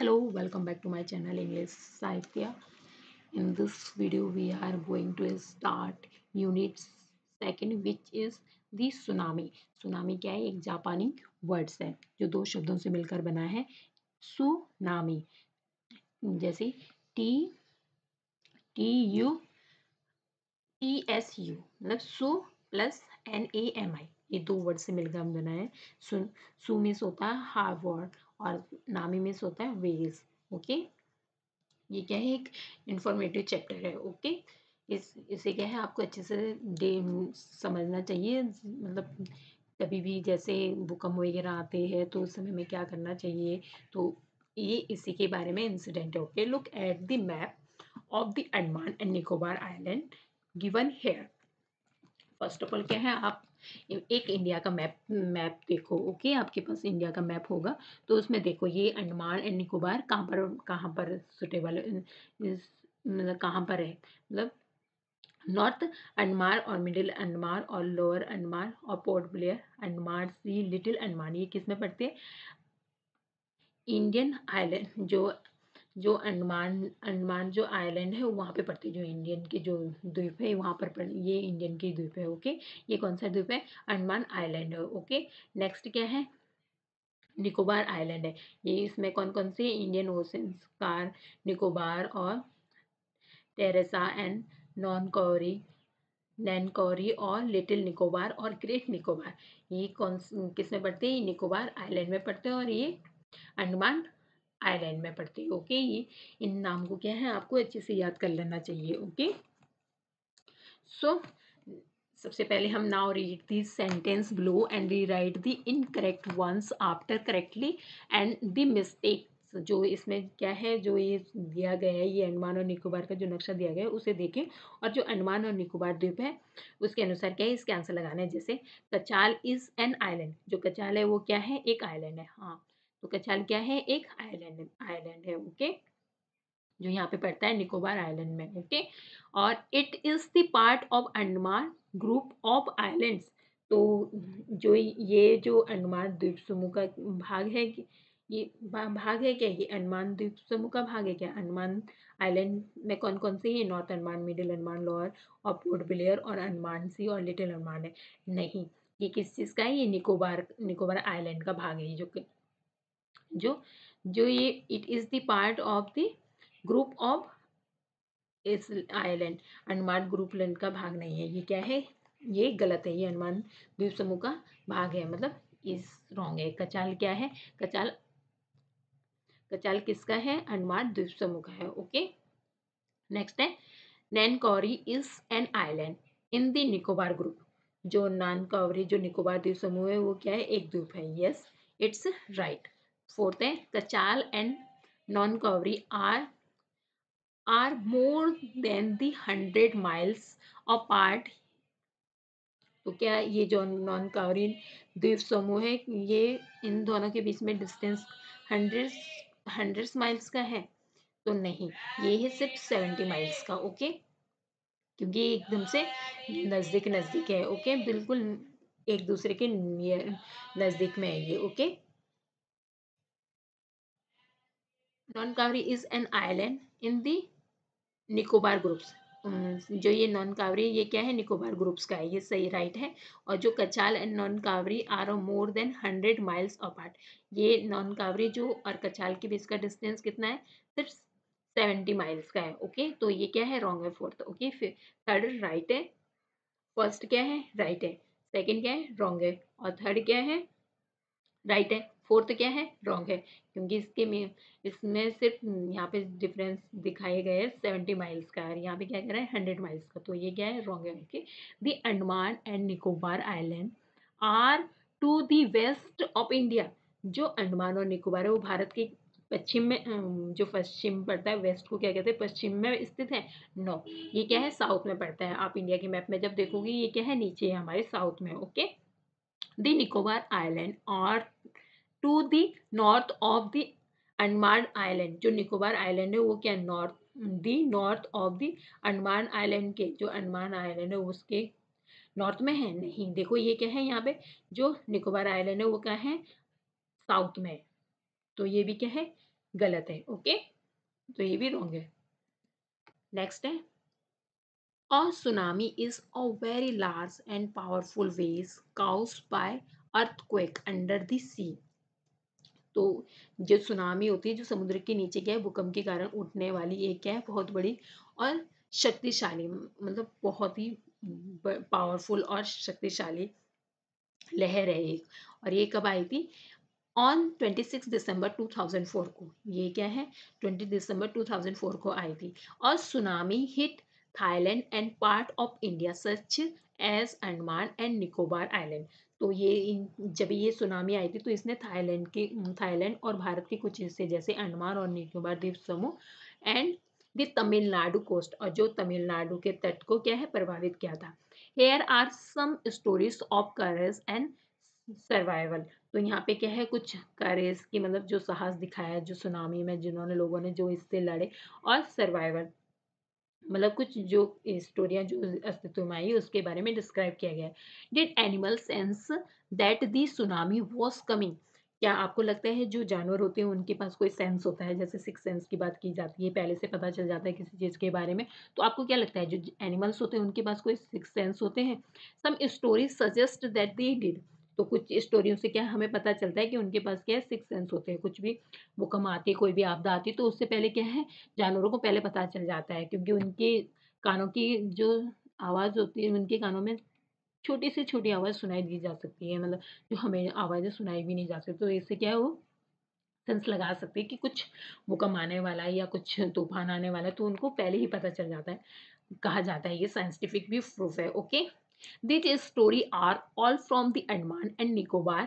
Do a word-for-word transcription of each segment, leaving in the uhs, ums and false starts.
Hello, welcome back to my channel English Sahitya. In this video, we are going to start unit second, which is the tsunami. Tsunami क्या है? एक जापानी words है जो दो शब्दों से मिलकर बना है. सुनामी जैसे T T U T S U मतलब सु plus N A M I, ये दो वर्ड से मिलकर बना है. सुन सु मिस होता है हार्वर और नामी मिस होता है वेज. ओके, ये क्या है? एक इंफॉर्मेटिव चैप्टर है. ओके, इस इसे क्या है आपको अच्छे से डे समझना चाहिए. मतलब कभी भी जैसे भूकंप वगैरह आते हैं तो उस समय में क्या करना चाहिए, तो ये इसी के बारे में इंसिडेंट है. Okay, look at the map of the Andaman and Nicobar island given here. First of all क्या है, आप एक इंडिया का मैप मैप देखो. ओके, आपके पास इंडिया का मैप होगा तो उसमें देखो ये अंडमान एंड निकोबार कहाँ पर कहाँ पर सुटेबल मतलब कहाँ पर है. मतलब नॉर्थ अंडमान और मिडिल अंडमान और लोअर अंडमान और पोर्ट ब्लेयर अंडमान सी लिटिल अंडमान, ये किस में पड़ते हैं? इंडियन आइलैंड जो जो अंडमान अंडमान जो आइलैंड है वहाँ पे पड़ती है. जो इंडियन के जो द्वीप है वहाँ पर पड़, ये इंडियन की द्वीप है. ओके, ये कौन सा द्वीप है? अंडमान आइलैंड है. ओके, नेक्स्ट क्या है? निकोबार आइलैंड है. ये इसमें कौन कौन से? इंडियन ओशंस, कार निकोबार और टेरेसा एंड नॉन कौरी नैनकौरी और लिटिल निकोबार और ग्रेट निकोबार, ये कौन किस में पड़ते हैं? ये निकोबार आइलैंड में पड़ते हैं और ये अंडमान आइलैंड में पड़ती है. ओके, ये इन नाम को क्या है आपको अच्छे से याद कर लेना चाहिए. ओके, सो सबसे पहले हम now read the sentence below and rewrite the incorrect ones after correctly and the mistakes. जो इसमें क्या है, जो ये दिया गया है, ये अंडमान और निकोबार का जो नक्शा दिया गया है उसे देखें और जो अंडमान और निकोबार द्वीप है उसके अनुसार क्या है इसके आंसर लगाना है. जैसे कचाल इज एन आइलैंड, जो कचाल है वो क्या है? एक आइलैंड है. हाँ, तो कचाल क्या है? एक आइलैंड आइलैंड है. ओके, जो यहाँ पे पड़ता है निकोबार आइलैंड में. ओके, और it is the part of Andaman group of islands. तो जो ये जो अंडमान द्वीप समूह का भाग है, ये भाग है क्या? ये अंडमान द्वीप समूह का भाग है क्या? अंडमान आइलैंड में कौन कौन से? ये north Andaman, middle Andaman, lower और पोर्ट ब्लेयर और अंडमान सी और लिटिल अंडमान है. नहीं, ये किस चीज़ का है? ये निकोबार निकोबार आइलैंड का भाग है. जो जो जो ये it is the part of the group of इस आइलैंड. अंडमान ग्रुप लैंड का भाग नहीं है. ये क्या है? ये गलत है. ये अंडमान द्वीप समूह का भाग है, मतलब इस रॉन्ग है. कचाल क्या है? कचाल कचाल किसका है? अंडमान द्वीप समूह का है. ओके, नेक्स्ट है Nancowry is an island in the Nicobar group. जो नानकौरी जो निकोबार द्वीप समूह है वो क्या है? एक द्वीप है. Yes, it's right. फोर्थ है Katchal and Nancowry are are more than the hundred miles apart. तो क्या ये जो नॉन कावरिन द्वीप समूह है ये इन दोनों के बीच में डिस्टेंस हंड्रेड हंड्रेड माइल्स का है? तो नहीं, ये है सिर्फ सेवेंटी माइल्स का. ओके, क्योंकि ये एकदम से नज़दीक नज़दीक है. ओके, बिल्कुल एक दूसरे के नियर नज़दीक में है ये. Okay, Nancowry is an island in the Nicobar groups. जो ये नॉन कावरी ये क्या है? निकोबार ग्रुप्स का है. ये सही राइट है. और जो Katchal and Nancowry are more than hundred miles apart. ये नॉन कावरी जो और कचाल के बीच का डिस्टेंस कितना है? सिर्फ सेवेंटी माइल्स का है. ओके, तो ये क्या है? रॉन्ग है. फोर्थ. ओके, फिर थर्ड राइट है. फर्स्ट क्या है? राइट है. सेकेंड क्या है? रॉन्ग है. और थर्ड क्या है? राइट है. फोर्थ क्या है? रॉन्ग है. क्योंकि इसके में इसमें सिर्फ यहाँ पे डिफरेंस दिखाए गए हैं सेवेंटी माइल्स का और यहाँ पे क्या कह रहा है? हंड्रेड माइल्स का. तो ये क्या है? रॉन्ग है. Okay, the Andaman and Nicobar island are to the west of India. जो अंडमान और निकोबार है वो भारत के पश्चिम में अम, जो पश्चिम पड़ता है, वेस्ट को क्या कहते हैं? पश्चिम में स्थित है. नो, ये क्या है? साउथ में पड़ता है. आप इंडिया के मैप में जब देखोगे ये क्या है? नीचे है हमारे साउथ में. Okay, the Nicobar island are to the north of the Andaman island. जो निकोबार आइलैंड है वो क्या? North the north of the Andaman island के जो अंडमान आइलैंड है उसके नॉर्थ में है. नहीं, देखो ये क्या है? यहाँ पे जो निकोबार आइलैंड है वो क्या है? साउथ में. तो ये भी क्या है? गलत है, ओके, तो ये भी रॉन्ग है। नेक्स्ट है, a tsunami is a very large and powerful wave caused by earthquake under the sea। तो जो सुनामी होती है, जो समुद्र के नीचे क्या है, भूकंप के कारण उठने वाली एक क्या है, बहुत बड़ी और शक्तिशाली, मतलब बहुत ही पावरफुल और शक्तिशाली लहर है एक। और ये कब आई थी? On twenty six December two thousand four को। ये क्या है, twenty December two thousand four को आई थी। और tsunami hit Thailand and part of India such as Andaman and Nicobar island. तो ये इन- जब ये सुनामी आई थी तो इसने थाईलैंड के थाईलैंड और भारत के कुछ हिस्से जैसे अंडमान और निकोबार द्वीप समूह एंड द तमिलनाडु कोस्ट, और जो तमिलनाडु के तट को क्या है, प्रभावित किया था। Here are some stories of courage and survival. तो यहाँ पे क्या है, कुछ करेज की मतलब जो साहस दिखाया जो सुनामी में, जिन्होंने लोगों ने जो इससे लड़े, और सर्वाइवल मतलब कुछ जो स्टोरियां जो अस्तित्व में आई उसके बारे में डिस्क्राइब किया गया है। Did animal sense that the tsunami was coming. क्या आपको लगता है जो जानवर होते हैं उनके पास कोई सेंस होता है, जैसे सिक्स सेंस की बात की जाती है, पहले से पता चल जाता है किसी चीज के बारे में, तो आपको क्या लगता है जो एनिमल्स होते हैं उनके पास कोई सिक्स सेंस होते हैं? Some stories suggest that they did. तो कुछ स्टोरियों से क्या हमें पता चलता है कि उनके पास क्या है, सिक्स सेंस होते हैं। कुछ भी भूकंप आती है, कोई भी आपदा आती है, तो उससे पहले क्या है, जानवरों को पहले पता चल जाता है, क्योंकि उनके कानों की जो आवाज़ होती है, उनके कानों में छोटी से छोटी आवाज़ सुनाई दी जा सकती है, मतलब जो हमें आवाज़ें सुनाई भी नहीं जा सकती। तो इससे क्या है, वो सेंस लगा सकते हैं कि कुछ भूकंप आने वाला है या कुछ तूफान आने वाला है, तो उनको पहले ही पता चल जाता है, कहा जाता है। ये साइंटिफिक भी प्रूफ है, okay. This story are all from the Andaman and Nicobar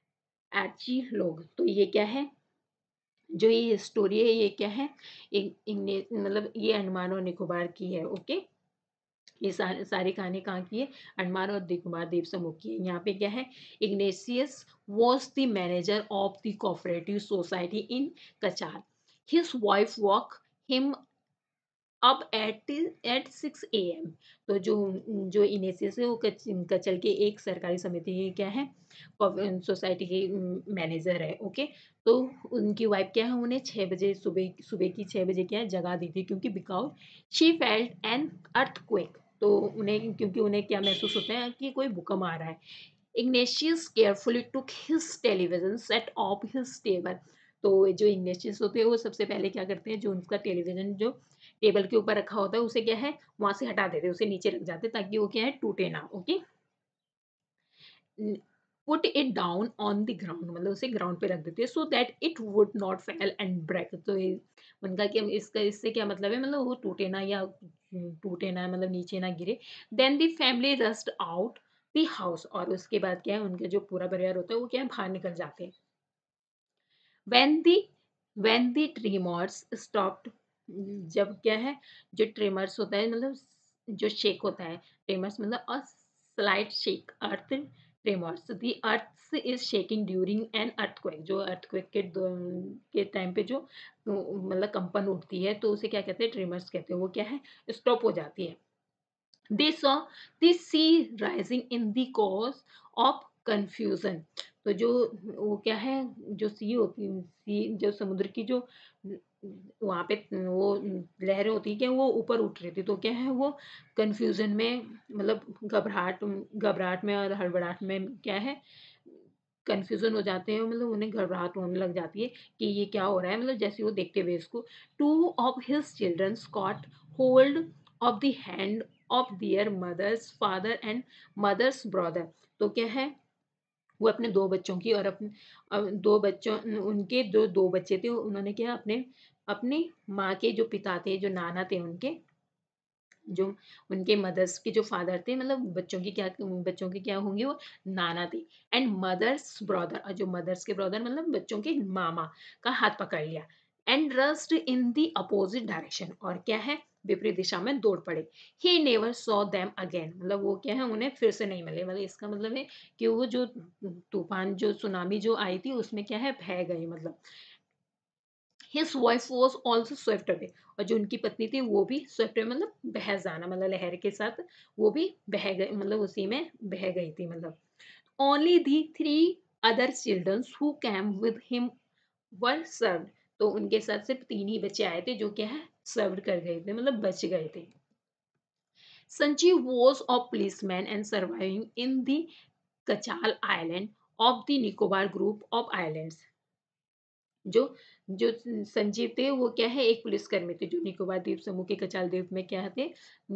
एची लोग। तो ये क्या है, जो ये स्टोरी है ये क्या है, एक इग्ने- मतलब ये अंडमान और निकोबार की है, ओके। ये सारी सारी कहानी कहाँ की है, अंडमान और निकोबार द्वीप समूह की है। यहाँ पे क्या है, Ignatius was the manager of the cooperative society in Katchal. His wife woke him up at at six A M. तो जो जो इनेसियस है वो कच, कचल के एक सरकारी समिति की क्या है, सोसाइटी की मैनेजर है, ओके। तो उनकी वाइफ क्या है, उन्हें छः बजे सुबह सुबह की छः बजे क्या है जगा दी थी, क्योंकि because she felt an earthquake. तो उन्हें क्योंकि उन्हें क्या महसूस होता है कि कोई भूकंप आ रहा है। Ignatius carefully took his television set off his table. तो जो इग्नेशियस होते हैं वो सबसे पहले क्या करते हैं, जो उनका टेलीविजन जो टेबल के ऊपर रखा होता है उसे क्या है, वहां से हटा देते हैं, उसे नीचे रख जाते हैं, ताकि वो क्या है, टूटे ना, okay. Put it down on the ground, मतलब उसे ग्राउंड पे रख देते हैं, so that it would not fall and break. तो ये उनका क्या, इसका इससे क्या मतलब है, मतलब वो टूटे ना या टूटे ना, मतलब नीचे ना गिरे। Then the family rushed out the house. और उसके बाद क्या है, उनके जो पूरा परिवार होता है वो क्या है, बाहर निकल जाते हैं। when the when the tremors stopped, जब क्या है, जो ट्रेमर्स होता है मतलब जो शेक होता है, ट्रेमर्स मतलब a slight shake, earth tremors, the earth is shaking during an earthquake. जो अर्थक्वेक के दो- के टाइम पे जो मतलब कंपन उठती है, तो उसे क्या कहते हैं, ट्रेमर्स कहते हैं। वो क्या है, स्टॉप हो जाती है। They saw the sea rising in the cause of confusion। तो जो वो क्या है, जो सी होती सी जो समुद्र की जो वहाँ पे वो लहरें होती है क्या, वो ऊपर उठ रही थी, तो क्या है वो कंफ्यूजन में, मतलब घबराहट घबराहट में और हड़बड़ाहट में क्या है, कंफ्यूजन हो जाते हैं, मतलब उन्हें घबराहट होने लग जाती है कि ये क्या हो रहा है, मतलब जैसे वो देखते हुए इसको। Two of his children caught hold of the hand of their mother's father and mother's brother. तो क्या है, वो अपने दो बच्चों की और अपने अ, दो बच्चों उनके जो दो बच्चे थे उन्होंने क्या अपने अपनी माँ के जो पिता थे, जो नाना थे उनके, जो उनके मदर्स के जो फादर थे, मतलब बच्चों की क्या बच्चों के क्या होंगे, वो नाना थे। एंड मदर्स ब्रदर, और जो मदर्स के ब्रदर मतलब बच्चों के मामा का हाथ पकड़ लिया। And rushed in the opposite direction, और क्या है, विपरीत दिशा में दौड़ पड़े। He never saw them again, मतलब वो क्या है, उन्हें फिर से नहीं मिले। मतलब इसका मतलब है कि वो जो तूफान जो सुनामी जो आई थी उसमें क्या है, बह गए, मतलब his wife was also swept away. और जो उनकी पत्नी थी वो भी स्वेप्ट अवे, मतलब बह जाना, मतलब लहर के साथ वो भी बह गई, मतलब उसी में बह गई थी, मतलब only the three other children who came with him were served. तो उनके साथ सिर्फ तीन ही बच्चे आए थे जो क्या है सर्व कर गए थे, मतलब बच गए थे। Sanjeev was a policeman and surviving in the Kachal Island of the Nicobar group of islands। जो जो संजीव थे वो क्या है एक पुलिसकर्मी थे जो निकोबार द्वीप समूह के कचाल द्वीप में क्या थे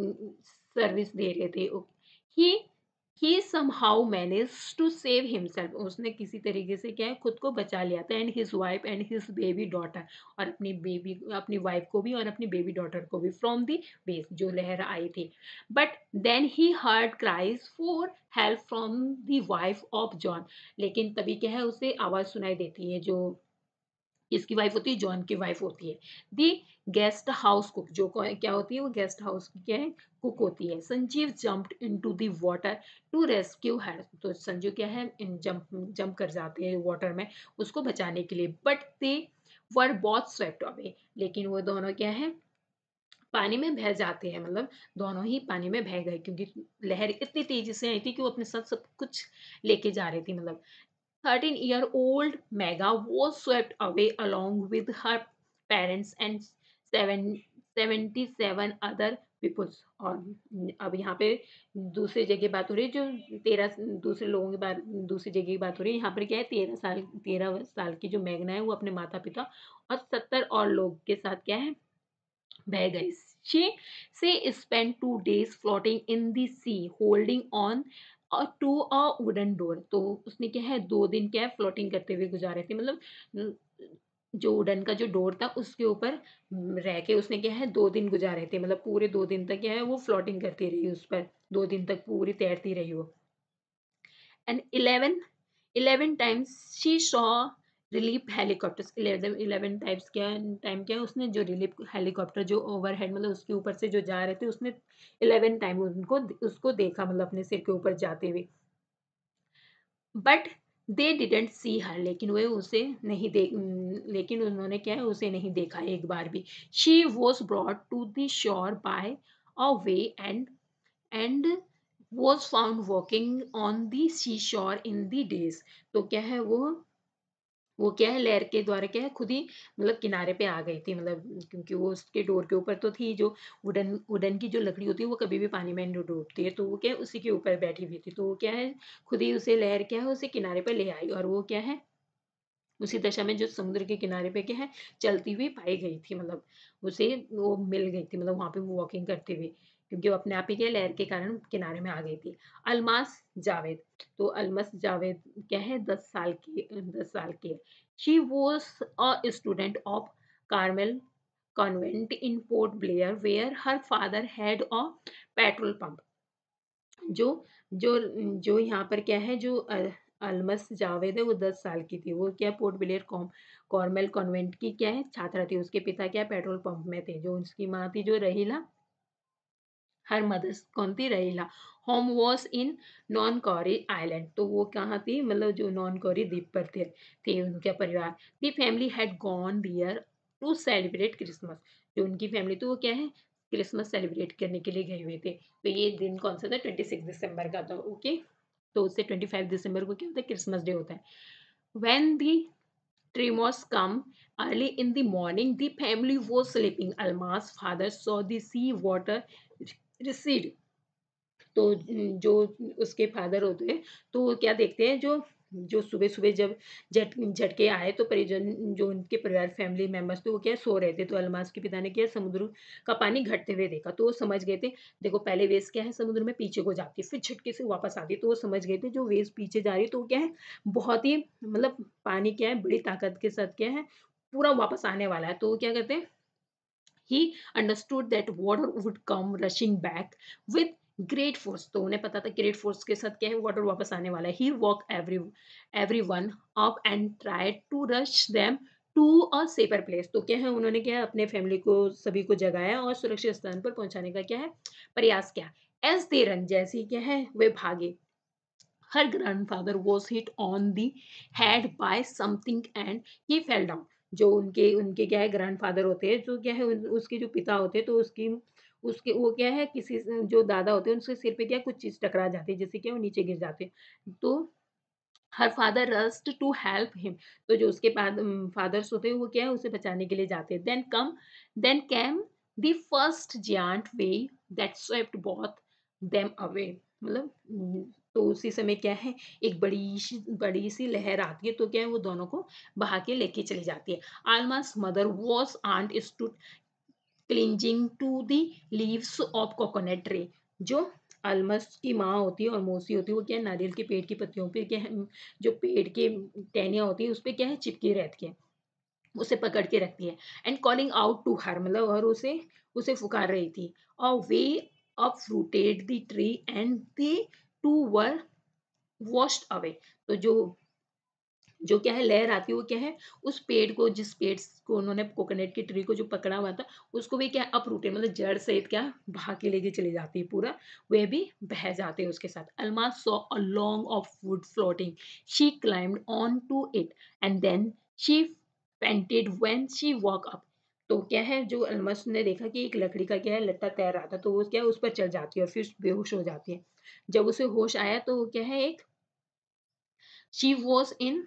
सर्विस दे रहे थे। He he somehow manage to save himself, उसने किसी तरीके से क्या है खुद को बचा लिया था, and his wife and his baby daughter, और अपनी बेबी अपनी वाइफ को भी और अपनी बेबी डॉटर को भी, फ्रॉम दी बेस जो लहर आई थी। But then he heard cries for help from the wife of John, लेकिन तभी क्या है उसे आवाज सुनाई देती है जो किसकी वाइफ होती है, जॉन की वाइफ होती है। दी गेस्ट हाउस कुक, जो क्या होती है वो गेस्ट हाउस की क्या है कुक होती है। Sanjeev jumped into the water to rescue her, तो संजीव क्या है जंप जंप कर जाते हैं वाटर में उसको बचाने के लिए। But they were both swept away, लेकिन वो दोनों क्या है पानी में बह जाते हैं, मतलब दोनों ही पानी में बह गए क्योंकि लहर इतनी तेजी से आई थी कि वो अपने साथ सब कुछ लेके जा रही थी। मतलब thirteen-year-old Megha was swept away along with her parents and seven, seventy-seven other peoples। और अब यहाँ पे दूसरी जगह बात हो रही है जो तेरह दूसरे लोगों की बात, दूसरी जगह की बात हो रही है। यहाँ पर क्या है तेरह साल तेरह साल की जो मेघना है वो अपने माता पिता और सत्तर और लोग के साथ क्या है बह गई। She she spent two days floating in the sea, holding on uh, to a wooden door। तो उसने क्या है दो दिन क्या है फ्लोटिंग करते हुए गुजारे थे, मतलब न, जो वुडन का जो डोर था उसके ऊपर म, रह के उसने क्या है दो दिन गुजारे थे, मतलब पूरे दो दिन तक क्या है वो फ्लोटिंग करती रही उस पर, दो दिन तक पूरी तैरती रही वो। And eleven eleven times she saw relief helicopters. Eleven eleven types क्या टाइम क्या है उसने जो रिलीफ हेलीकॉप्टर जो ओवरहेड मतलब उसके ऊपर से जो जा रहे थे उसने इलेवन टाइम उनको उसको देखा, मतलब अपने सिर के ऊपर जाते हुए। बट दे डिडेंट सी हर, लेकिन वे उसे नहीं देख लेकिन उन्होंने क्या है उसे नहीं देखा एक बार भी। She was brought to the shore by a wave and and was found walking on the seashore in the days। तो क्या है वो वो क्या है लहर के द्वारा क्या है खुद ही मतलब किनारे पे आ गई थी, मतलब क्योंकि वो उसके डोर के ऊपर तो थी, जो वुडन वुडन की जो लकड़ी होती है वो कभी भी पानी में नहीं डूबती है, तो वो क्या है उसी के ऊपर बैठी हुई थी, तो वो क्या है खुद ही उसे लहर क्या है उसे किनारे पे ले आई, और वो क्या है उसी दशा में जो समुद्र के किनारे पे क्या है चलती हुई पाई गई थी, मतलब उसे वो मिल गई थी, मतलब वहां पे वो वॉकिंग करते हुए, क्योंकि वो अपने आप ही क्या लहर के कारण किनारे में आ गई थी। अलमास जावेद, तो अलमस जावेद क्या है दस साल की दस साल की है। She was a student of Carmel convent in Port Blair where her father had a petrol pump. जो जो जो यहाँ पर क्या है जो अ, अलमस जावेद है वो दस साल की थी, वो क्या पोर्ट ब्लेयर कॉम कॉर्मेल कॉन्वेंट की क्या है छात्रा थी, उसके पिता क्या पेट्रोल पंप में थे, जो उसकी माँ थी जो रहीला, हर मदर्स कौन थी Rahila. Home was in Nancowry island, तो वो कहाँ थी मतलब जो नॉन कॉरी द्वीप पर थे थे उनका परिवार। The family had gone there to celebrate Christmas, जो उनकी फैमिली तो वो क्या है क्रिसमस सेलिब्रेट करने के लिए गए हुए थे। तो ये दिन कौन सा था ट्वेंटी सिक्स दिसंबर का था, ओके। तो उससे ट्वेंटी फाइव दिसंबर को क्या होता है क्रिसमस डे होता है। When the tremors come early in the morning, the family was sleeping, alma's father saw the sea water recede। तो जो उसके फादर होते हैं तो वो क्या देखते हैं जो जो सुबह सुबह जब झट झटके आए तो परिजन जो उनके परिवार फैमिली मेंबर्स थे वो क्या सो रहे थे, तो अलमास के पिता ने क्या समुद्र का पानी घटते हुए देखा, तो वो समझ गए थे। देखो पहले वेव क्या है समुद्र में पीछे को जाती है फिर झटके से वापस आती है, तो वो समझ गए थे जो वेव पीछे जा रही है तो वो क्या है बहुत ही मतलब पानी क्या है बड़ी ताकत के साथ क्या है पूरा वापस आने वाला है, तो वो क्या करते हैं he understood that water would come rushing back with great force। तो उन्हें पता था ग्रेट फोर्स के साथ क्या है वाटर वापस आने वाला है। he woke every everyone up and tried to rush them to a safer place। तो क्या है उन्होंने क्या है अपने फैमिली को सभी को जगाया और सुरक्षित स्थान पर पहुंचाने का क्या है प्रयास किया। एज दे रन जैसे ही क्या है वे भागे, her grandfather was hit on the head by something and he fell down। जो उनके उनके क्या है ग्रैंडफादर होते हैं जो क्या है उन- उसके जो पिता होते हैं तो उसकी उसके वो क्या है किसी जो दादा होते हैं उनके सिर पे क्या कुछ चीज टकरा जाती है जिससे क्या वो नीचे गिर जाते हैं। तो her father rushed to help him, तो जो उसके बाद फादर्स होते हैं वो क्या है उसे बचाने के लिए जाते हैं। Then come then came the first giant wave that swept both them away, मतलब हम्म, तो उसी समय क्या है एक बड़ी सी बड़ी सी लहर आती है, तो क्या है वो दोनों को बहा के लेके चली जाती है। Alma's mother was aunt stood clinging to the leaves of coconut tree, जो अलमस की माँ होती है और मौसी होती है वो क्या है नारियल के पेड़ की पत्तियों पे क्या है जो पेड़ के टहनियाँ होती है उस पे क्या है चिपकी रहती है, उसे पकड़ के रखती है। And calling out to her, मतलब और उसे उसे पुकार रही थी। और वे uprooted the tree and they two were washed away, तो जो जो क्या है लहर आती है वो क्या है उस पेड़ को जिस पेड़ को उन्होंने कोकोनट की ट्री को जो पकड़ा हुआ था उसको भी क्या अपरूटेड मतलब जड़ सहित क्या बहा के लेके चली जाती है पूरा, वे भी बह जाते हैं उसके साथ। Alma saw a long of wood floating, she climbed on to it and then she fainted when she walk up, तो क्या है जो अलमस ने देखा कि एक लकड़ी का क्या है लट्टा तैर रहा था, तो वो क्या है उस पर चढ़ जाती है और फिर बेहोश हो जाती है। जब उसे होश आया तो वो क्या है एक she was in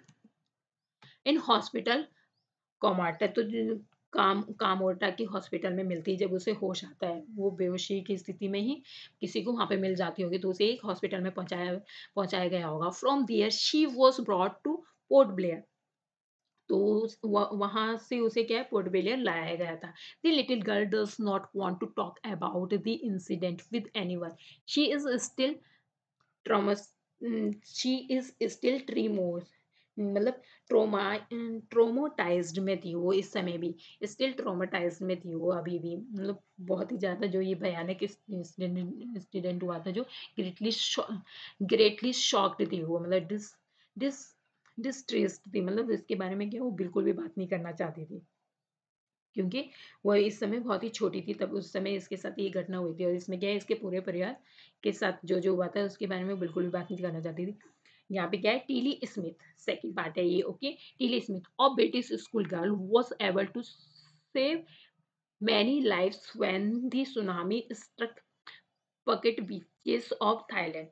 in hospital comatose, तो जो काम कामोर्टा की हॉस्पिटल में मिलती है जब उसे होश आता है, वो बेहोशी की स्थिति में ही किसी को वहाँ पे मिल जाती होगी तो उसे एक हॉस्पिटल में पहुँचाया पहुँचाया गया होगा। From there she was brought to Port Blair, तो उस- वह- वहां से उसे क्या है पोर्ट ब्लेयर लाया गया था। The little girl does not want to talk about the incident with anyone, she is still traumas she is still tremor, मतलब ट्रोमा ट्रोमोटाइज्ड में थी वो इस समय भी, स्टिल ट्रोमाटाइज्ड में थी वो अभी भी, मतलब बहुत ही ज़्यादा जो ये भयानक इंसिडेंट हुआ था जो ग्रेटली ग्रेटली शॉक्ड थी वो, मतलब डिस डिस डिस्ट्रेस्ड थी, मतलब इसके बारे में क्या वो बिल्कुल भी बात नहीं करना चाहती थी क्योंकि वो इस समय बहुत ही छोटी थी तब उस समय इसके साथ ये घटना हुई थी और इसमें क्या है इसके पूरे परिवार के साथ जो जो हुआ था उसके बारे में बिल्कुल भी बात नहीं करना चाहती थी। यहाँ पे क्या है टीली स्मिथ सेकंड पार्ट है ये, ओके। टीली स्मिथ और British school girl was able to save many lives when the tsunami struck Phuket beaches of Thailand,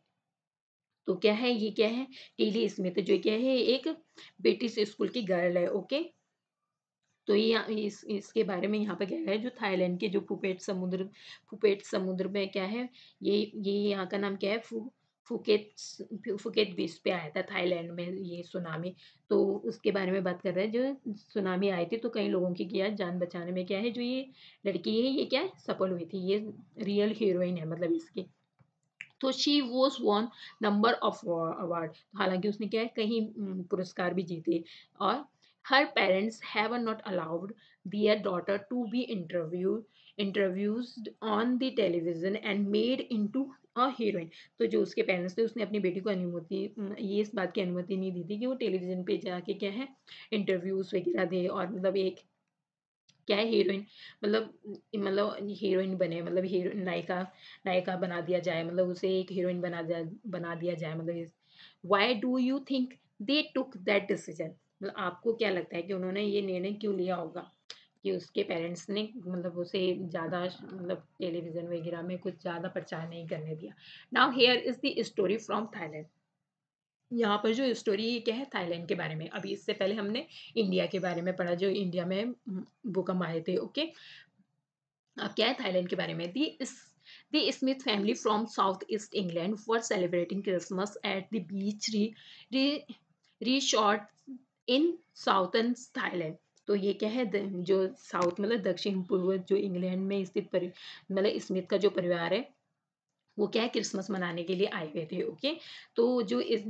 तो क्या है ये क्या है टीली स्मिथ जो क्या है एक ब्रिटिश स्कूल की गर्ल है, ओके। तो ये यहाँ- इस इसके बारे में यहाँ पे क्या है जो थाईलैंड के जो फुपेट समुद्र फुपेट समुद्र में क्या है ये ये यहाँ का नाम क्या है फु फुकेत फुकेत बीच पे आया था थाईलैंड में ये सुनामी, तो उसके बारे में बात कर रहे हैं जो सुनामी आई थी तो कई लोगों की क्या जान बचाने में क्या है जो ये लड़की है ये क्या है सफल हुई थी, ये रियल हीरोइन है मतलब इसकी। तो she was one number of award, हालांकि उसने क्या है कहीं उम, पुरस्कार भी जीते। और her parents have not allowed their daughter to be interview interviews on the television and made into a heroine, तो जो उसके पेरेंट्स थे उसने अपनी बेटी को अनुमति उम, ये इस बात की अनुमति नहीं दी थी कि वो टेलीविजन पे जाके क्या है इंटरव्यूज वगैरह दे और मतलब एक क्या है हीरोइन मतलब मतलब हीरोइन बने मतलब हीरो नायिका नायिका बना दिया जाए, मतलब उसे एक हीरोइन बना दिया बना दिया जाए, मतलब why do you think they took that decision, मतलब आपको क्या लगता है कि उन्होंने ये निर्णय क्यों लिया होगा कि उसके पेरेंट्स ने मतलब उसे ज़्यादा मतलब टेलीविजन वगैरह में कुछ ज़्यादा प्रचार नहीं करने दिया। Now here is the story from Thailand, यहाँ पर जो स्टोरी ये क्या है थाईलैंड के बारे में, अभी इससे पहले हमने इंडिया के बारे में पढ़ा जो इंडिया में हम्म, भूकंप आए थे, ओके। अब क्या है थाईलैंड के बारे में, the is the Smith family from South East England were celebrating Christmas at the beach re re resort in southern Thailand, तो ये क्या है द- जो साउथ मतलब दक्षिण पूर्व जो इंग्लैंड में स्थित परि मतलब स्मिथ का जो परिवार है वो क्या है क्रिसमस मनाने के लिए आए हुए थे, ओके। तो जो इस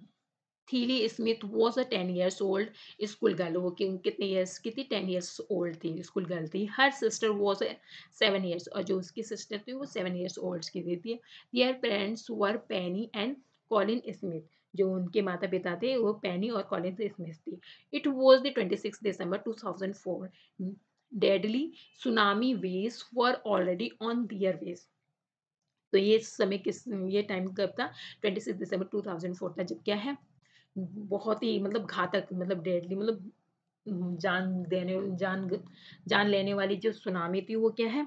Tilly Smith was a ten years old school girl, वो कि, कितने ईयर्स की थी टेन ईयर्स ओल्ड थी स्कूल गर्ल थी। Her sister was seven years, और जो उसकी सिस्टर थी वो सेवन ईयर्स ओल्ड की थी। Their parents were Penny and Colin Smith, जो उनके माता पिता थे वो पेनी और कॉलिन स्मिथ थी। It was the twenty six December two thousand four, deadly tsunami waves were already on their ways, तो ये समय किस ये टाइम कब था twenty six December two thousand four था जब क्या है बहुत ही मतलब घातक मतलब डेडली मतलब उम, जान देने जान जान लेने वाली जो सुनामी थी वो क्या है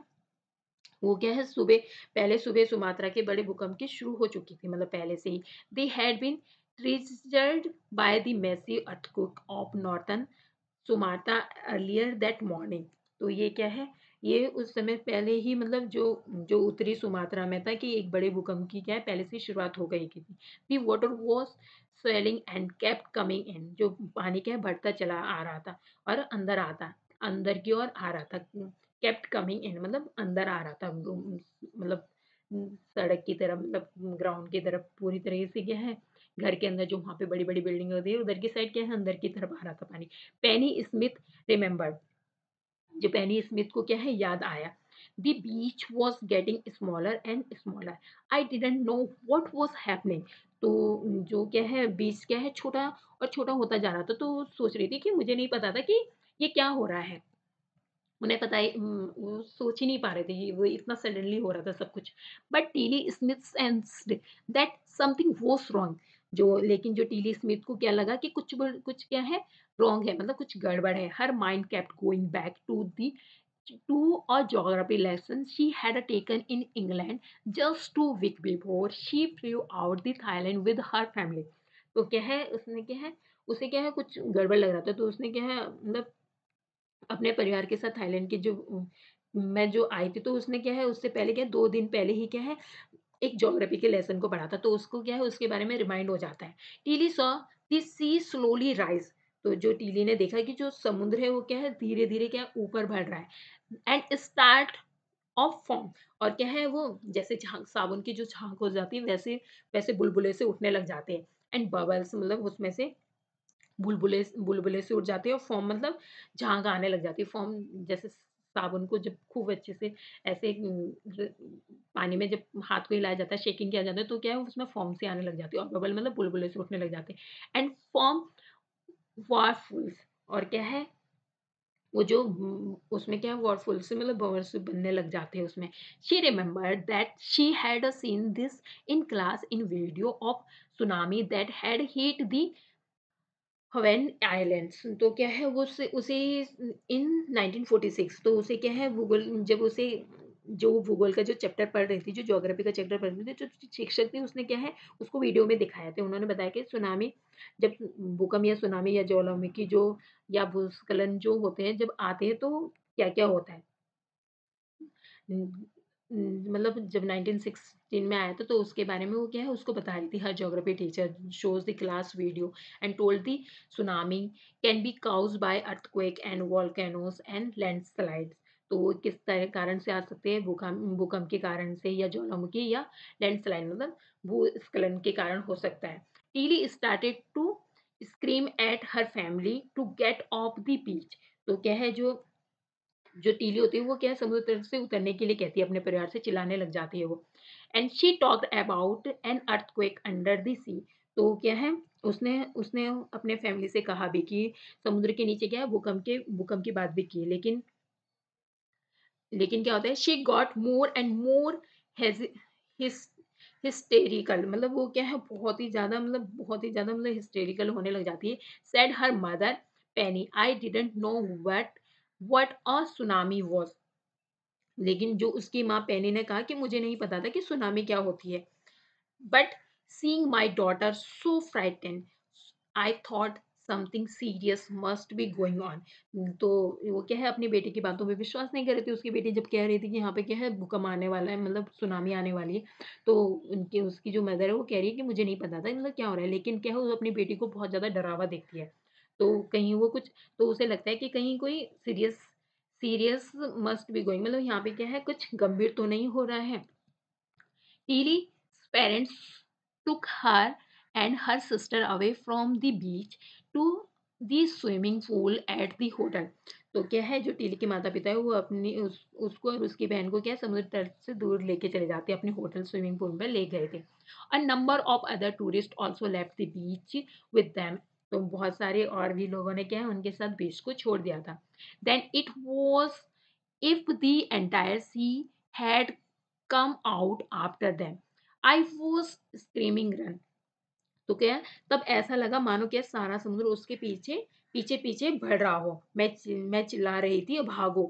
वो क्या है सुबह पहले सुबह सुमात्रा के बड़े भूकंप की शुरू हो चुकी थी मतलब पहले से ही। They had been triggered by the massive earthquake of northern Sumatra earlier that morning. तो ये क्या है, ये उस समय पहले ही मतलब जो जो उत्तरी सुमात्रा में था कि एक बड़े भूकंप की क्या है पहले से शुरुआत हो गई थी। The water was swelling and kept coming in, जो पानी क्या है बढ़ता चला आ रहा था और अंदर आता अंदर की ओर आ रहा था। केप्ट कमिंग इन मतलब अंदर आ रहा था, मतलब सड़क की तरफ, मतलब ग्राउंड की तरफ पूरी तरह से क्या है, घर के अंदर जो वहाँ पे बड़ी बड़ी बिल्डिंग होती है उधर की साइड क्या है अंदर की तरफ आ रहा था पानी। पेनी स्मिथ रिमेंबर्ड, जो पेनी स्मिथ को क्या है याद आया, the beach was getting smaller and smaller, I didn't know what was happening. तो जो क्या है बीच क्या है छोटा और छोटा होता जा रहा था, तो सोच रही थी कि मुझे नहीं पता था कि ये क्या हो रहा है। उन्हें पता ही उम, वो सोच ही नहीं पा रहे थे कि वो इतना सडनली हो रहा था सब कुछ। But Tilly Smith sensed that something was wrong, जो लेकिन जो टीली स्मिथ को क्या लगा कि कुछ ब कुछ क्या है रॉन्ग है, मतलब कुछ गड़बड़ है। Her mind kept going back to the to a geography lesson she had taken in England just two weeks before she flew out the Thailand with her family। तो क्या है उसने क्या है उसे क्या है कुछ गड़बड़ लग रहा था, तो उसने क्या है मतलब अपने परिवार के साथ थाईलैंड की जो उम, मैं जो आई थी, तो उसने क्या है उससे पहले क्या है दो दिन पहले ही क्या है एक ज्योग्राफी के लेसन को पढ़ा था, तो उसको क्या है उसके बारे में रिमाइंड हो जाता है। Tilly saw the sea slowly rise, तो जो टीली ने देखा कि जो समुद्र है वो क्या है धीरे-धीरे क्या है ऊपर बढ़ रहा है एंड स्टार्ट ऑफ फॉर्म, और क्या है वो जैसे झाग साबुन की जो झाग हो जाती है वैसे वैसे बुलबुले से उठने लग जाते हैं एंड बबल्स मतलब उसमें से बुलबुले बुलबुले से उड़ जाती है और फ़ोम मतलब झाग आने लग जाती है। फ़ोम जैसे साबुन को जब खूब अच्छे से ऐसे उम, र पानी में जब हाथ को हिलाया जाता है, शेकिंग किया जाता है, तो क्या है उसमें फ़ोम सी आने लग जाती है और बबल मतलब बुलबुले से उठने लग जाते हैं एंड फ़ोम वॉरफुल्स, और क्या है वो जो उम, उसमें क्या है वॉरफुल से मतलब बबल्स बनने लग जाते हैं उसमें। She remembered that she had seen this in class in video of tsunami that had hit the Hawaiian islands. तो क्या है वो उसे उसे इन नाइनटीन फ़ोर्टी सिक्स, तो उसे क्या है भूगोल जब उसे जो भूगोल का जो चैप्टर पढ़ रही थी, जो ज्योग्राफी का चैप्टर पढ़ रही थी, जो शिक्षक थी उसने क्या है उसको वीडियो में दिखाया था। उन्होंने बताया कि सुनामी जब भूकंप या सुनामी या ज्वालामुखी जो या भूस्खलन जो होते हैं जब आते हैं तो क्या-क्या होता है। उम उम, मतलब जब नाइनटीन सिक्सटीन में आया था तो उसके बारे में वो क्या है उसको बता रही थी, her geography teacher shows the class video and told the tsunami can be caused by earthquake and volcanoes and landslides. तो वो किस तरह कारण से आ सकते हैं, भूकंप भूकंप के कारण से या ज्वालामुखी या लैंडस्लाइड मतलब भूस्खलन के कारण हो सकता है। Tilly started to scream at her family to get off the beach. तो क्या है जो जो टीली होती है वो क्या है समुद्र तल से उतरने के लिए कहती है, अपने परिवार से चिल्लाने लग जाती है वो। And she talked about an earthquake under the sea. तो क्या है उसने उसने अपने फैमिली से कहा भी कि समुद्र के नीचे क्या है भूकंप के भूकंप की बात भी की, लेकिन लेकिन क्या होता है she got more and more hysterical, मतलब वो क्या है बहुत ही ज़्यादा मतलब बहुत ही ज़्यादा मतलब हिस्टेरिकल होने लग जाती है। Said her mother Penny I didn't know what what a tsunami was. लेकिन जो उसकी माँ पेनी ने कहा कि मुझे नहीं पता था कि सुनामी क्या होती है। But seeing my daughter so frightened I thought something serious must be going on. तो वो क्या है अपनी बेटी की बातों पे विश्वास नहीं कर रही थी। उसकी बेटी जब कह रही थी कि यहाँ पे क्या है भूकंप आने वाला है, मतलब सुनामी आने वाली है, तो उनकी उसकी जो मदर है वो कह रही है कि मुझे नहीं पता था मतलब क्या हो रहा है। लेकिन क्या है वो अपनी बेटी को बहुत ज़्यादा डरावा देखती है। तो कहीं वो कुछ तो उसे लगता है कि कहीं कोई serious serious must be going, मतलब यहाँ पे क्या है कुछ गंभीर तो नहीं हो रहा है। Tilly's parents took her and her sister away from the beach to the swimming pool at the hotel। तो क्या है जो टीली के माता-पिता है वो अपनी उस उसको और उसकी बहन को क्या समुद्र तट से दूर लेके चले जाते हैं, अपने होटल स्विमिंग पूल में ले गए थे। A number of other tourists also left the beach with them। तो बहुत सारे और भी लोगों ने क्या है उनके साथ बीच को छोड़ दिया था। Then it was if the entire sea had come out after them। I was screaming run। तो क्या तब ऐसा लगा मानो क्या सारा समुद्र उसके पीछे पीछे पीछे बढ़ रहा हो। मैं चि- मैं चिल्ला रही थी भागो।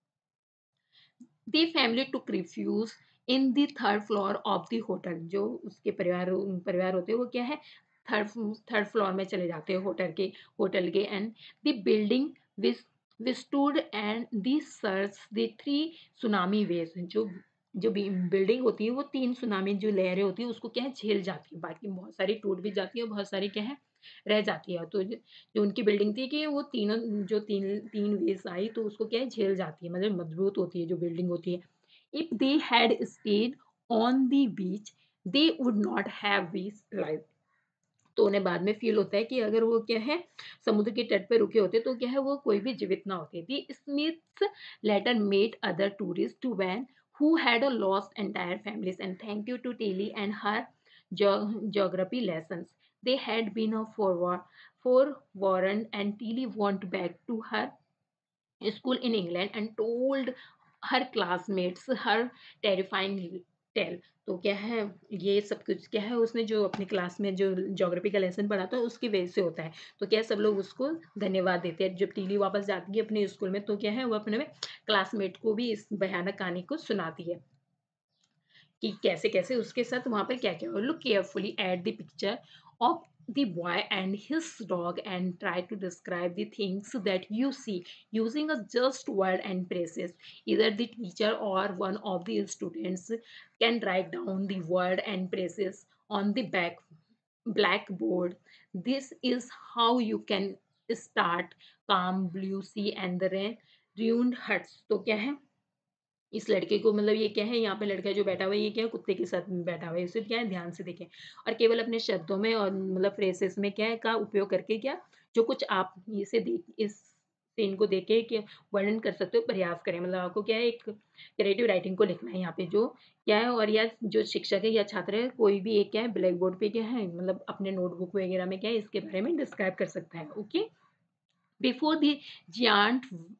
The family took refuge in the third floor of the hotel. जो उसके परिवार परिवार होते हैं वो क्या है थर्ड थर्ड फ्लोर में चले जाते हैं होटल के होटल के and the building with withstood and the search the three tsunami waves. जो जो बिल्डिंग होती है वो तीन सुनामी जो लहरें होती है उसको क्या है झेल जाती है, बाकी बहुत सारी टूट भी जाती है, बहुत सारी क्या है रह जाती है। तो जो जो उनकी बिल्डिंग थी कि वो तीनों जो तीन तीन वेव्स आई तो उसको क्या है झेल जाती है, मतलब मजबूत होती है जो बिल्डिंग होती है। If they had stayed on the beach they would not have beach life. तो उन्हें बाद में फ़ील होता है कि अगर वो क्या है समुद्र के तट पे रुके होते तो क्या है वो कोई भी जीवित ना होते। The Smiths later met other tourist when who had a lost entire families and thank you to Tilly and her geo- geography lessons. They had been a forward forewarned and Tilly went back to her school in England and told her classmates her terrifying tale। तो क्या है ये सब कुछ क्या है उसने जो अपनी क्लास में जो ज्योग्राफी का लेसन पढ़ा था उसकी वजह से होता है। तो क्या है सब लोग उसको धन्यवाद देते हैं। जब टीली वापस जाती है अपने स्कूल में तो क्या है वो अपने क्लासमेट को भी इस भयानक कहानी को सुनाती है कि कैसे कैसे उसके साथ वहां पर क्या क्या हो। Look carefully at the picture of the boy and his dog and try to describe the things that you see using a just word and phrases. Either the teacher or one of the students can write down the word and phrases on the back blackboard. This is how you can start calm blue sea and the rain ruined huts। तो क्या है इस लड़के को मतलब ये क्या है यहाँ पे लड़का जो बैठा हुआ है ये क्या है कुत्ते के साथ बैठा हुआ है, इसे क्या है ध्यान से देखें और केवल अपने शब्दों में और मतलब फ्रेसेस में क्या है का उपयोग करके क्या जो कुछ आप इसे देख इस सीन को देख के कि वर्णन कर सकते हो प्रयास करें। मतलब आपको क्या है एक क्रिएटिव राइटिंग को लिखना है यहाँ पे जो क्या है और या जो शिक्षक है या छात्र है कोई भी एक क्या है ब्लैक बोर्ड पे क्या है मतलब अपने नोटबुक वगैरह में क्या है इसके बारे में डिस्क्राइब कर सकता है। Okay. Before the giant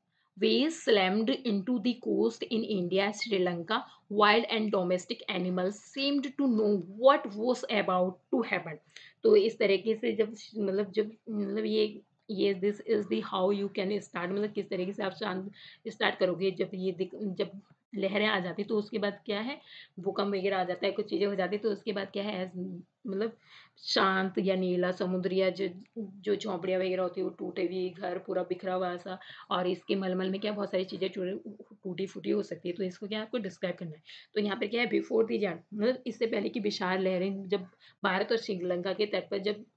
waves slammed into the coast in India, Sri Lanka, wild and domestic animals seemed to know what was about to happen। तो इस तरीके से जब मतलब जब मतलब ये ये this is the how you can start मतलब किस तरीके से आप शांत स्टार्ट करोगे जब ये दिक- जब लहरें आ जाती तो उसके बाद क्या है भूकंप वगैरह आ जाता है कुछ चीजें हो जाती तो उसके बाद क्या है as- मतलब शांत या नीला समुद्र या जो जो झोंपड़ियाँ वगैरह होती है वो टूटे हुए घर पूरा बिखरा हुआ ऐसा और इसके मलमल में क्या बहुत सारी चीज़ें टूटी फूटी हो सकती है तो इसको क्या आपको डिस्क्राइब करना है। तो यहाँ पे क्या है बिफोर दी जाट मतलब इससे पहले की विशाल लहरें जब भारत और श्रीलंका के तट पर जब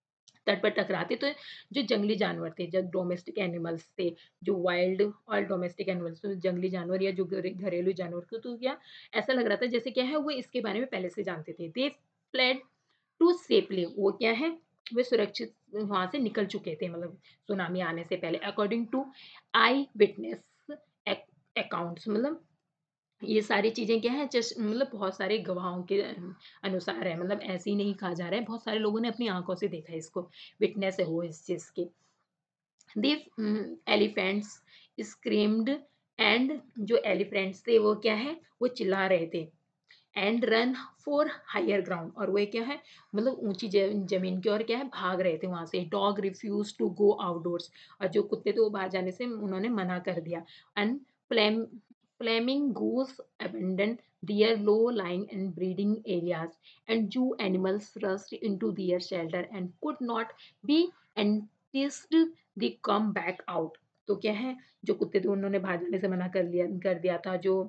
तट पर टकराते तो जो जंगली जानवर थे जब डोमेस्टिक एनिमल्स थे जो वाइल्ड और डोमेस्टिक एनिमल्स तो जंगली जानवर या जो घरे- घरेलू जानवर थे तो क्या ऐसा लग रहा था जैसे क्या है वो इसके बारे में पहले से जानते थे। दे फ्लेड टू सेफली वो क्या है वे सुरक्षित वहां से निकल चुके थे मतलब सुनामी आने से पहले according to eye witness accounts. मतलब ये सारी चीजें क्या है जस्ट मतलब बहुत सारे गवाहों के अनुसार है मतलब ऐसे ही नहीं कहा जा रहा है बहुत सारे लोगों ने अपनी आंखों से देखा है इसको विटनेस है वो इस चीज के। दी एलिफेंट्स स्क्रीम्ड एंड जो एलिफेंट्स थे वो क्या है वो चिल्ला रहे थे and run for higher ground और वो क्या है मतलब ऊंची जमीन की ओर क्या है भाग रहे थे वहां से। Dog refuse to go outdoors और जो कुत्ते थे वो बाहर जाने से उन्होंने मना कर दिया। And flame flaming goose abandoned their low-lying and breeding areas and zoo animals rushed into their shelter and could not be enticed they come back out। तो क्या है जो कुत्ते थे उन्होंने बाहर जाने से मना कर लिया कर दिया था जो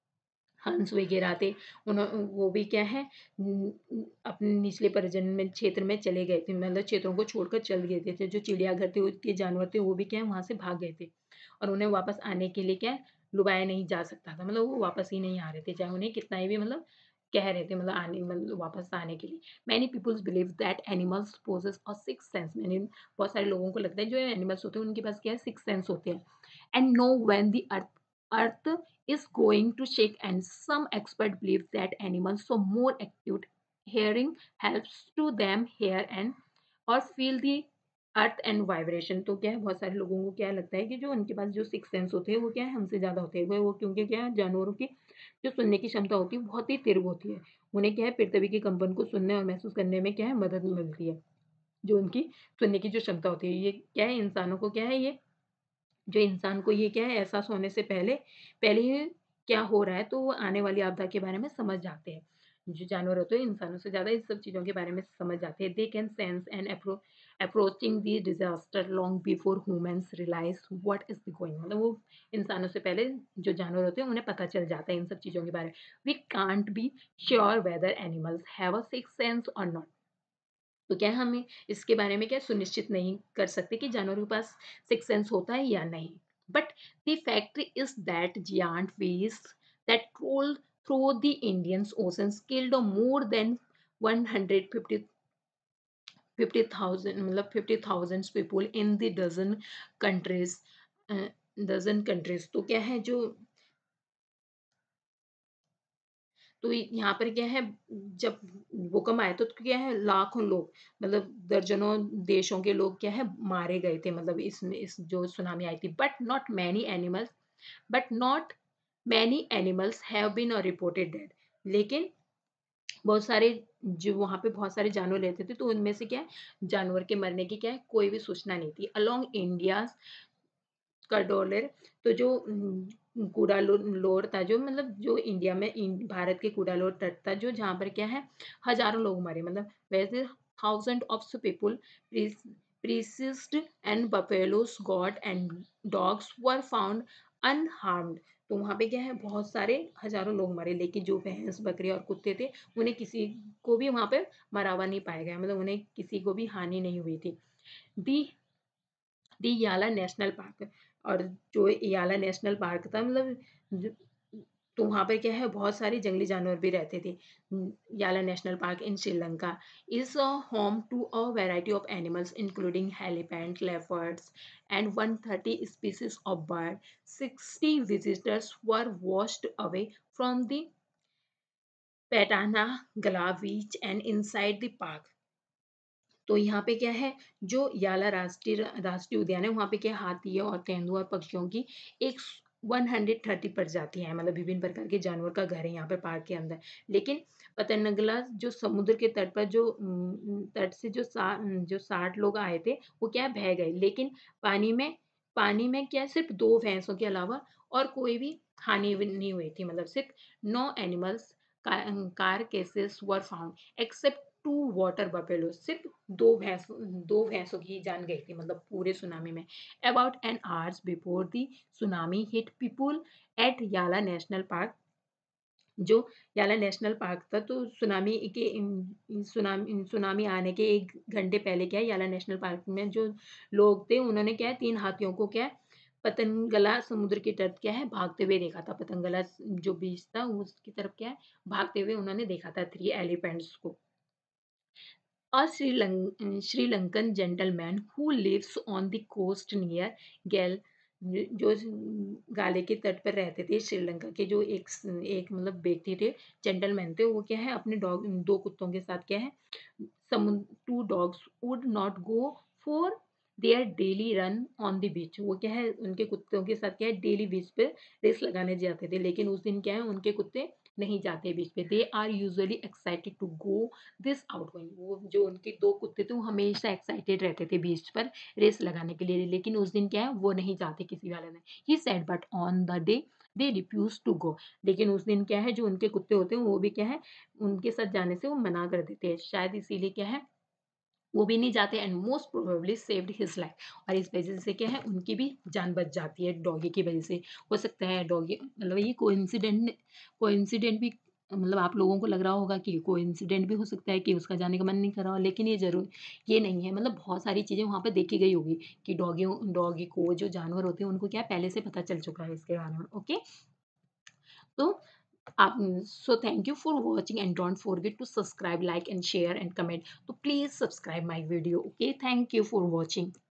हंस वगैरह थे उन्हों वो भी क्या है न- न- अपने निचले प्रजनन में क्षेत्र में चले गए थे मतलब क्षेत्रों को छोड़कर चल गए थे। जो चिड़ियाघर थे उसके जानवर थे वो भी क्या है वहां से भाग गए थे और उन्हें वापस आने के लिए क्या है, लुभाया नहीं जा सकता था मतलब वो वापस ही नहीं आ रहे थे चाहे उन्हें कितना ही भी मतलब कह रहे थे मतलब आने मतलब वापस आने के लिए। Many peoples believe that animals possess a six sense मैंने बहुत सारे लोगों को लगता है जो एनिमल्स होते हैं उनके पास क्या है सिक्स सेंस होते हैं and know when the earth, earth is going to shake and some experts believe that animals so more acute hearing helps to them hear and or feel the earth and vibration. तो क्या है बहुत सारे लोगों को क्या लगता है कि जो उनके पास जो सिक्स सेंस होते हैं वो क्या है हमसे ज़्यादा होते हैं वो वो क्योंकि क्या है जानवरों की जो सुनने की क्षमता होती है बहुत ही तीव्र होती है। उन्हें क्या है पृथ्वी के कंपन को सुनने और महसूस करने में क्या है मदद मिलती है। जो उनकी सुनने की जो क्षमता होती है ये क्या है इंसानों को क्या है ये जो इंसान को ये क्या है एहसास होने से पहले पहले ही क्या हो रहा है तो वो आने वाली आपदा के बारे में समझ जाते हैं। जो जानवर होते हैं इंसानों से ज़्यादा इस सब चीज़ों के बारे में समझ जाते हैं। They can sense and appro approaching the disaster long before humans realise what is the going, मतलब वो इंसानों से पहले जो जानवर होते हैं उन्हें पता चल जाता है इन सब चीज़ों के बारे में। We can't be sure whether animals have a sixth sense और नॉट। तो क्या हमें इसके बारे में क्या सुनिश्चित नहीं कर सकते कि जानवरों के पास सिक्स सेंस होता है या नहीं। But the fact is that giant ways that roll through the Indian oceans killed more than one hundred fifty fifty thousand, मतलब fifty thousand people in the dozen countries, dozen countries. तो क्या है जो, तो यहाँ पर क्या है, जब भूकंप आया तो क्या है लाखों लोग, मतलब दर्जनों देशों के लोग क्या है मारे गए थे, मतलब इसमें इस जो सुनामी आई थी। But not many animals but not many animals have been reported dead. लेकिन बहुत सारे, जो वहाँ पे बहुत सारे जानवर रहते थे तो उनमें से क्या है जानवर के मरने की क्या है कोई भी सूचना नहीं थी। अलोंग इंडिया का डॉलर, तो जो उम, कुडालोर था, जो मतलब जो इंडिया में इन भारत के कुडालोर तट था, जो जहाँ पर क्या है हज़ारों लोग मरे, मतलब वैसे thousand of people perished and buffaloes goats and dogs were found unharmed. तो वहाँ पे क्या है बहुत सारे हज़ारों लोग मरे, लेकिन जो भैंस, बकरी और कुत्ते थे उन्हें किसी को भी वहाँ पे मरा हुआ नहीं पाया गया, मतलब उन्हें किसी को भी हानि नहीं हुई थी। दी दी याला नेशनल पार्क, और जो याला नेशनल पार्क था, मतलब जो- तो वहाँ पे क्या है बहुत सारे जंगली जानवर भी रहते थे। Yala national park in Sri Lanka is a home to a variety of animals including elephants, leopards and one thirty species of bird. Sixty visitors were washed away from the Patanangala beach and inside the park. तो यहाँ पे क्या है जो याला राष्ट्रीय राष्ट्रीय उद्यान है वहाँ पे क्या हाथी और तेंदुआ और पक्षियों की एक वन हंड्रेड थर्टी प्रजातियां हैं, मतलब विभिन्न प्रकार के जानवर का घर है यहाँ पे पार्क के अंदर। लेकिन पतंगला जो समुद्र के तट पर जो अम, तट से जो सा, जो साठ लोग आए थे वो क्या बह गए, लेकिन पानी में पानी में क्या सिर्फ दो भैंसों के अलावा और कोई भी हानि भी नहीं हुई थी, मतलब सिर्फ no animals carcasses were found except two water buffalo. सिर्फ दो भैंस दो भैंसों की जान गई थी, मतलब पूरे सुनामी में। About an hours before the tsunami hit people at Yala national park, जो याला नेशनल पार्क था, तो सुनामी के सुनामी सुनामी आने के एक घंटे पहले क्या है याला नेशनल पार्क में जो लोग थे उन्होंने क्या है तीन हाथियों को क्या है पतंगला समुद्र की तरफ क्या है भागते हुए देखा था। पतंगला जो बीच था उसकी तरफ क्या है भागते हुए उन्होंने देखा था थ्री एलिफेंट्स को। A Sri, Lang- Sri Lankan gentleman who lives on the coast near Gal, जो गाले के तट पर रहते थे श्रीलंका के, जो एक एक मतलब व्यक्ति थे, जेंटलमैन थे, वो क्या है अपने डॉग दो कुत्तों के साथ क्या है समुद्र two dogs would not go for their daily run on the beach. वो क्या है उनके कुत्तों के साथ क्या है डेली बीच पे रेस लगाने जाते थे, लेकिन उस दिन क्या है उनके कुत्ते नहीं जाते बीच पे। They are usually excited to go this outgoing, वो जो उनके दो कुत्ते थे वो हमेशा एक्साइटेड रहते थे बीच पर रेस लगाने के लिए, लेकिन उस दिन क्या है वो नहीं जाते किसी वाले ने। He said but on the day they refuse to go, लेकिन उस दिन क्या है जो उनके कुत्ते होते हैं वो भी क्या है उनके साथ जाने से वो मना कर देते हैं, शायद इसीलिए क्या है वो भी नहीं जाते and most probably saved his life, और इस वजह से क्या है उनकी भी जान बच जाती है डॉगी की वजह से। हो सकता है डॉगी, मतलब ये कोइंसिडेंट कोइंसिडेंट भी, मतलब आप लोगों को लग रहा होगा कि कोइंसिडेंट भी हो सकता है कि उसका जाने का मन नहीं कर रहा हो, लेकिन ये जरूर ये नहीं है, मतलब बहुत सारी चीज़ें वहाँ पे देखी गई होगी कि डॉगी डॉगी को जो जानवर होते हैं उनको क्या पहले से पता चल चुका है इसके बारे में। ओके, तो आप, so thank you for watching and don't forget to subscribe, like and share and comment. So please subscribe my video. Okay, thank you for watching.